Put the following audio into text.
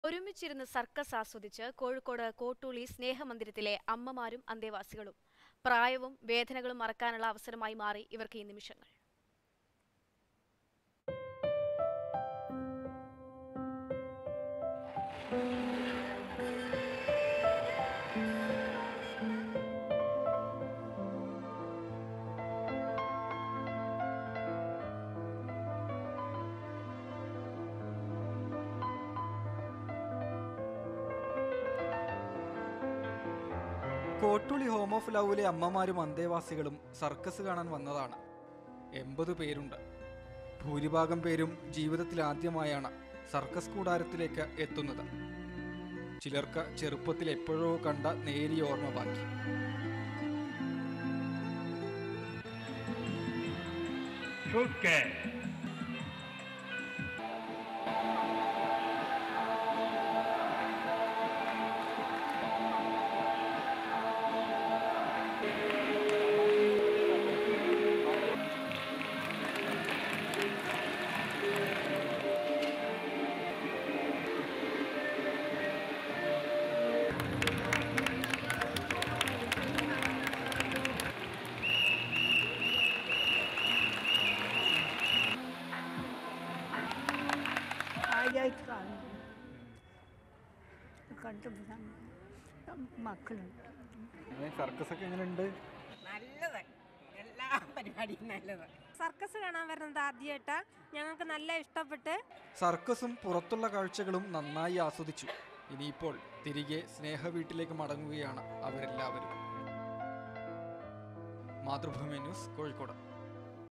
ഒരുമിച്ചിരുന്ന് സർക്കസ് ആസ്വദിച്ച് കോഴിക്കോട് കോട്ടൂളി സ്നേഹമന്ദിരത്തിലെ അമ്മമാരും അന്തേവാസികളും. പ്രായവും വേദനകളും മറക്കാനുള്ള അവസരമായി മാറി ഇവർക്ക് ഈ നിമിഷങ്ങൾ. കോട്ടൂളി ഹോം ഓഫ് ലവിലെ അമ്മമാരും അന്തേവാസികളും സർക്കസ് കാണാൻ വന്നതാണ്. 80 പേരുണ്ട്. ഭൂരിഭാഗം പേരും ജീവിതത്തിൽ ആദ്യമായാണ് സർക്കസ് കൂടാരത്തിലേക്ക് എത്തുന്നത്. ചിലർക്ക് ചെറുപ്പത്തിൽ എപ്പോഴോ കണ്ട നേരിയ ഓർമ്മ ബാക്കി. മക്കളുണ്ട്. സർക്കസ് ഒക്കെ എങ്ങനെയുണ്ട്? നല്ലത്, എല്ലാ പരിപാടിയും നല്ലത്. സർക്കസ് കാണാൻ വരുന്നത് ആദ്യമായിട്ടാ, ഞങ്ങൾക്ക് നല്ല ഇഷ്ടപ്പെട്ട്. സർക്കസും പുറത്തുള്ള കാഴ്ചകളും നന്നായി ആസ്വദിച്ചു. ഇനിയിപ്പോൾ തിരികെ സ്നേഹ വീട്ടിലേക്ക് മടങ്ങുകയാണ് അവരെല്ലാവരും. മാതൃഭൂമി ന്യൂസ്, കോഴിക്കോട്.